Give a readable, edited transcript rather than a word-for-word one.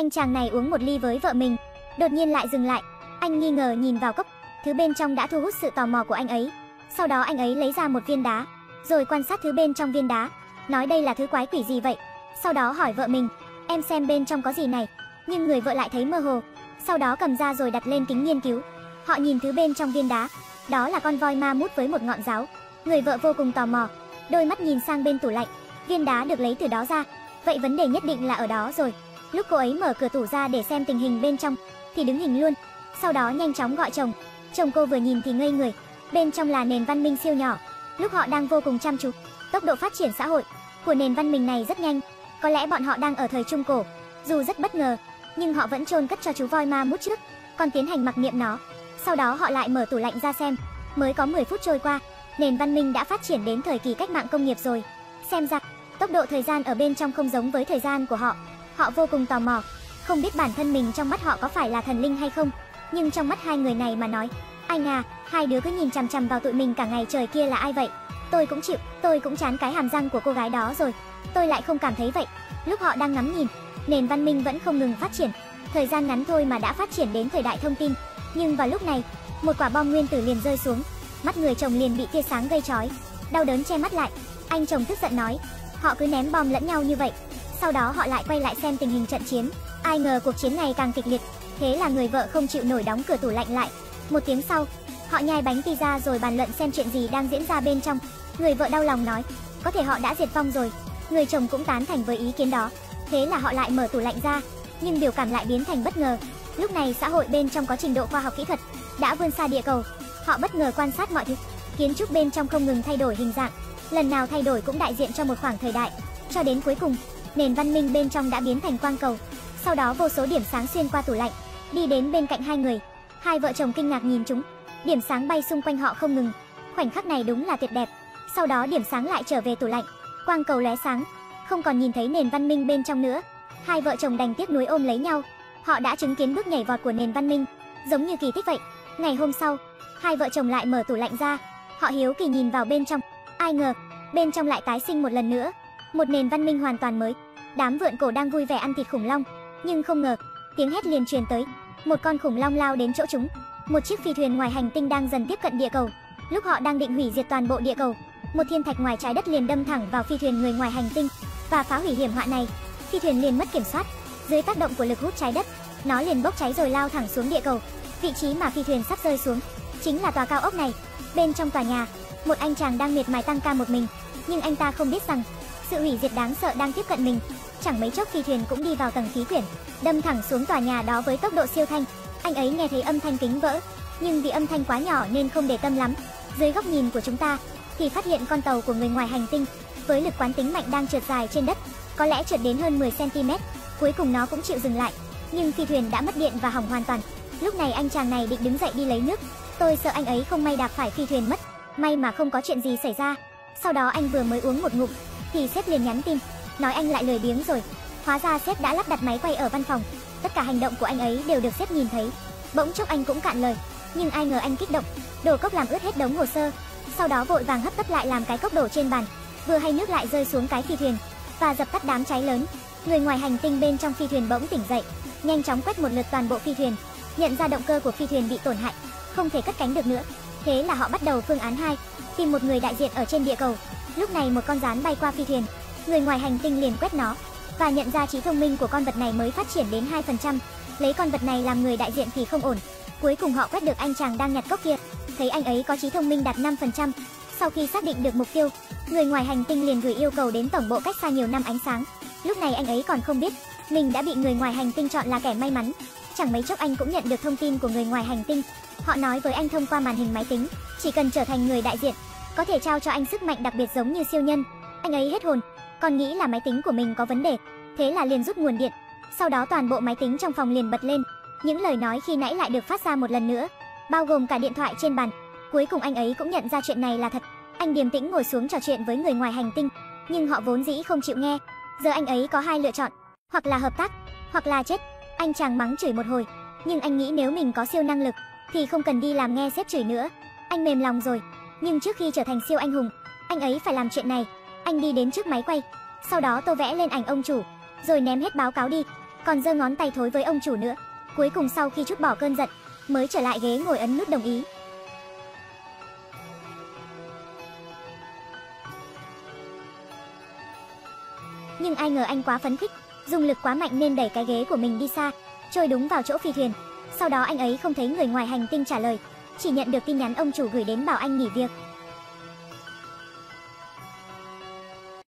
Anh chàng này uống một ly với vợ mình, đột nhiên lại dừng lại. Anh nghi ngờ nhìn vào cốc, thứ bên trong đã thu hút sự tò mò của anh ấy. Sau đó anh ấy lấy ra một viên đá, rồi quan sát thứ bên trong viên đá, nói đây là thứ quái quỷ gì vậy. Sau đó hỏi vợ mình, em xem bên trong có gì này. Nhưng người vợ lại thấy mơ hồ, sau đó cầm ra rồi đặt lên kính nghiên cứu. Họ nhìn thứ bên trong viên đá, đó là con voi ma mút với một ngọn giáo. Người vợ vô cùng tò mò, đôi mắt nhìn sang bên tủ lạnh, viên đá được lấy từ đó ra, vậy vấn đề nhất định là ở đó rồi. Lúc cô ấy mở cửa tủ ra để xem tình hình bên trong thì đứng hình luôn. Sau đó nhanh chóng gọi chồng. Chồng cô vừa nhìn thì ngây người, bên trong là nền văn minh siêu nhỏ. Lúc họ đang vô cùng chăm chú, tốc độ phát triển xã hội của nền văn minh này rất nhanh. Có lẽ bọn họ đang ở thời Trung Cổ. Dù rất bất ngờ, nhưng họ vẫn chôn cất cho chú voi ma mút trước, còn tiến hành mặc niệm nó. Sau đó họ lại mở tủ lạnh ra xem. Mới có 10 phút trôi qua, nền văn minh đã phát triển đến thời kỳ cách mạng công nghiệp rồi. Xem ra, tốc độ thời gian ở bên trong không giống với thời gian của họ. Họ vô cùng tò mò, không biết bản thân mình trong mắt họ có phải là thần linh hay không. Nhưng trong mắt hai người này mà nói, anh à, hai đứa cứ nhìn chằm chằm vào tụi mình cả ngày trời kia là ai vậy? Tôi cũng chịu, tôi cũng chán cái hàm răng của cô gái đó rồi. Tôi lại không cảm thấy vậy. Lúc họ đang ngắm nhìn, nền văn minh vẫn không ngừng phát triển. Thời gian ngắn thôi mà đã phát triển đến thời đại thông tin. Nhưng vào lúc này, một quả bom nguyên tử liền rơi xuống. Mắt người chồng liền bị tia sáng gây chói, đau đớn che mắt lại. Anh chồng tức giận nói, họ cứ ném bom lẫn nhau như vậy. Sau đó họ lại quay lại xem tình hình trận chiến. Ai ngờ cuộc chiến ngày càng kịch liệt. Thế là người vợ không chịu nổi đóng cửa tủ lạnh lại. Một tiếng sau, họ nhai bánh pizza rồi bàn luận xem chuyện gì đang diễn ra bên trong. Người vợ đau lòng nói, có thể họ đã diệt vong rồi. Người chồng cũng tán thành với ý kiến đó. Thế là họ lại mở tủ lạnh ra, nhưng biểu cảm lại biến thành bất ngờ. Lúc này xã hội bên trong có trình độ khoa học kỹ thuật đã vươn xa địa cầu. Họ bất ngờ quan sát mọi thứ. Kiến trúc bên trong không ngừng thay đổi hình dạng, lần nào thay đổi cũng đại diện cho một khoảng thời đại. Cho đến cuối cùng, nền văn minh bên trong đã biến thành quang cầu. Sau đó vô số điểm sáng xuyên qua tủ lạnh, đi đến bên cạnh hai người. Hai vợ chồng kinh ngạc nhìn chúng. Điểm sáng bay xung quanh họ không ngừng. Khoảnh khắc này đúng là tuyệt đẹp. Sau đó điểm sáng lại trở về tủ lạnh, quang cầu lóe sáng, không còn nhìn thấy nền văn minh bên trong nữa. Hai vợ chồng đành tiếc nuối ôm lấy nhau. Họ đã chứng kiến bước nhảy vọt của nền văn minh, giống như kỳ tích vậy. Ngày hôm sau, hai vợ chồng lại mở tủ lạnh ra. Họ hiếu kỳ nhìn vào bên trong. Ai ngờ, bên trong lại tái sinh một lần nữa. Một nền văn minh hoàn toàn mới. Đám vượn cổ đang vui vẻ ăn thịt khủng long. Nhưng không ngờ, tiếng hét liền truyền tới. Một con khủng long lao đến chỗ chúng. Một chiếc phi thuyền ngoài hành tinh đang dần tiếp cận địa cầu. Lúc họ đang định hủy diệt toàn bộ địa cầu, một thiên thạch ngoài trái đất liền đâm thẳng vào phi thuyền người ngoài hành tinh và phá hủy hiểm họa này. Phi thuyền liền mất kiểm soát. Dưới tác động của lực hút trái đất, nó liền bốc cháy rồi lao thẳng xuống địa cầu. Vị trí mà phi thuyền sắp rơi xuống chính là tòa cao ốc này. Bên trong tòa nhà, một anh chàng đang miệt mài tăng ca một mình, nhưng anh ta không biết rằng sự hủy diệt đáng sợ đang tiếp cận mình. Chẳng mấy chốc phi thuyền cũng đi vào tầng khí quyển, đâm thẳng xuống tòa nhà đó với tốc độ siêu thanh. Anh ấy nghe thấy âm thanh kính vỡ, nhưng vì âm thanh quá nhỏ nên không để tâm lắm. Dưới góc nhìn của chúng ta thì phát hiện con tàu của người ngoài hành tinh với lực quán tính mạnh đang trượt dài trên đất, có lẽ trượt đến hơn 10 cm. Cuối cùng nó cũng chịu dừng lại, nhưng phi thuyền đã mất điện và hỏng hoàn toàn. Lúc này anh chàng này định đứng dậy đi lấy nước. Tôi sợ anh ấy không may đạp phải phi thuyền mất. May mà không có chuyện gì xảy ra. Sau đó anh vừa mới uống một ngụm thì sếp liền nhắn tin, nói anh lại lười biếng rồi. Hóa ra sếp đã lắp đặt máy quay ở văn phòng. Tất cả hành động của anh ấy đều được sếp nhìn thấy. Bỗng chốc anh cũng cạn lời, nhưng ai ngờ anh kích động, đổ cốc làm ướt hết đống hồ sơ. Sau đó vội vàng hấp tấp lại làm cái cốc đổ trên bàn, vừa hay nước lại rơi xuống cái phi thuyền và dập tắt đám cháy lớn. Người ngoài hành tinh bên trong phi thuyền bỗng tỉnh dậy, nhanh chóng quét một lượt toàn bộ phi thuyền, nhận ra động cơ của phi thuyền bị tổn hại, không thể cất cánh được nữa. Thế là họ bắt đầu phương án 2, tìm một người đại diện ở trên địa cầu. Lúc này một con gián bay qua phi thuyền, người ngoài hành tinh liền quét nó và nhận ra trí thông minh của con vật này mới phát triển đến 2%. Lấy con vật này làm người đại diện thì không ổn. Cuối cùng họ quét được anh chàng đang nhặt cốc kia, thấy anh ấy có trí thông minh đạt 5%. Sau khi xác định được mục tiêu, người ngoài hành tinh liền gửi yêu cầu đến tổng bộ cách xa nhiều năm ánh sáng. Lúc này anh ấy còn không biết mình đã bị người ngoài hành tinh chọn là kẻ may mắn. Chẳng mấy chốc anh cũng nhận được thông tin của người ngoài hành tinh. Họ nói với anh thông qua màn hình máy tính, chỉ cần trở thành người đại diện, có thể trao cho anh sức mạnh đặc biệt giống như siêu nhân. Anh ấy hết hồn, còn nghĩ là máy tính của mình có vấn đề, thế là liền rút nguồn điện. Sau đó toàn bộ máy tính trong phòng liền bật lên. Những lời nói khi nãy lại được phát ra một lần nữa, bao gồm cả điện thoại trên bàn. Cuối cùng anh ấy cũng nhận ra chuyện này là thật. Anh điềm tĩnh ngồi xuống trò chuyện với người ngoài hành tinh, nhưng họ vốn dĩ không chịu nghe. Giờ anh ấy có hai lựa chọn, hoặc là hợp tác, hoặc là chết. Anh chàng mắng chửi một hồi, nhưng anh nghĩ nếu mình có siêu năng lực thì không cần đi làm nghe sếp chửi nữa. Anh mềm lòng rồi, nhưng trước khi trở thành siêu anh hùng, anh ấy phải làm chuyện này. Anh đi đến trước máy quay, sau đó tô vẽ lên ảnh ông chủ, rồi ném hết báo cáo đi. còn giơ ngón tay thối với ông chủ nữa. Cuối cùng sau khi trút bỏ cơn giận, mới trở lại ghế ngồi ấn nút đồng ý. Nhưng ai ngờ anh quá phấn khích, dùng lực quá mạnh nên đẩy cái ghế của mình đi xa, trôi đúng vào chỗ phi thuyền. Sau đó anh ấy không thấy người ngoài hành tinh trả lời, chỉ nhận được tin nhắn ông chủ gửi đến bảo anh nghỉ việc.